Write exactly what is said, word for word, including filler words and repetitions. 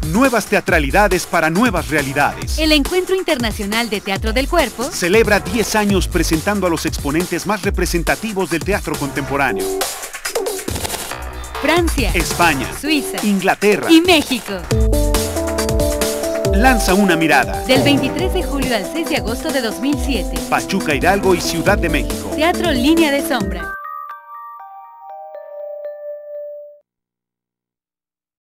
Nuevas teatralidades para nuevas realidades. El Encuentro Internacional de Teatro del Cuerpo celebra diez años presentando a los exponentes más representativos del teatro contemporáneo. Francia, España, Suiza, Inglaterra y México. Lanza una mirada. Del veintitrés de julio al seis de agosto de dos mil siete. Pachuca, Hidalgo y Ciudad de México. Teatro Línea de Sombra.